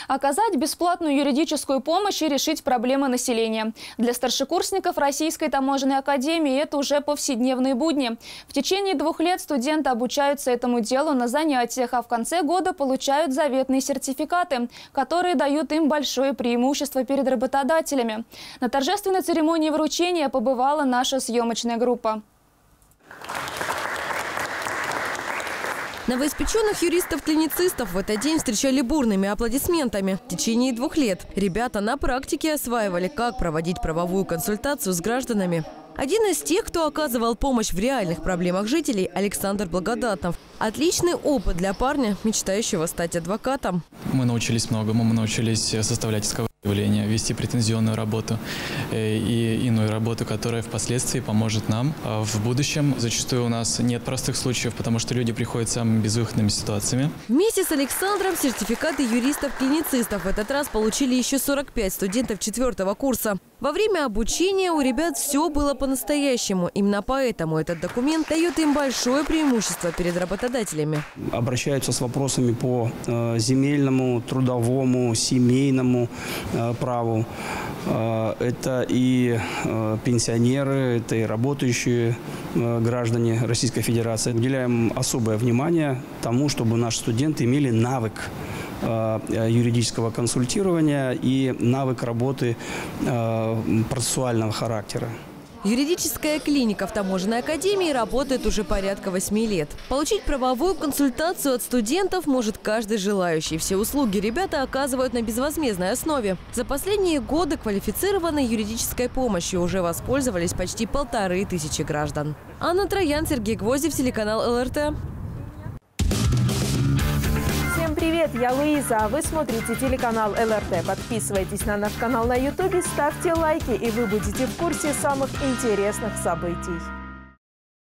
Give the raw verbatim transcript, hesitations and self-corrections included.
Оказать бесплатную юридическую помощь и решить проблемы населения. Для старшекурсников Российской таможенной академии это уже повседневные будни. В течение двух лет студенты обучаются этому делу на занятиях, а в конце года получают заветные сертификаты, которые дают им большое преимущество перед работодателями. На торжественной церемонии вручения побывала наша съемочная группа. Новоиспеченных юристов-клиницистов в этот день встречали бурными аплодисментами. В течение двух лет ребята на практике осваивали, как проводить правовую консультацию с гражданами. Один из тех, кто оказывал помощь в реальных проблемах жителей, Александр Благодатнов. Отличный опыт для парня, мечтающего стать адвокатом. Мы научились многому. Мы научились составлять исковые заявления, вести претензионную работу и иную работу, которая впоследствии поможет нам в будущем. Зачастую у нас нет простых случаев, потому что люди приходят с самыми безвыходными ситуациями. Вместе с Александром сертификаты юристов-клиницистов в этот раз получили еще сорок пять студентов четвертого курса. Во время обучения у ребят все было по-настоящему. Именно поэтому этот документ дает им большое преимущество перед работодателями. Обращаются с вопросами по э, земельному, трудовому, семейному э, праву. Э, это и э, пенсионеры, это и работающие э, граждане Российской Федерации. Уделяем особое внимание тому, чтобы наши студенты имели навык юридического консультирования и навык работы процессуального характера. Юридическая клиника в таможенной академии работает уже порядка восьми лет. Получить правовую консультацию от студентов может каждый желающий. Все услуги ребята оказывают на безвозмездной основе. За последние годы квалифицированной юридической помощью уже воспользовались почти полторы тысячи граждан. Анна Троян, Сергей Гвоздев, телеканал эл эр тэ. Всем привет, я Луиза, а вы смотрите телеканал эл эр тэ. Подписывайтесь на наш канал на ютубе, ставьте лайки, и вы будете в курсе самых интересных событий.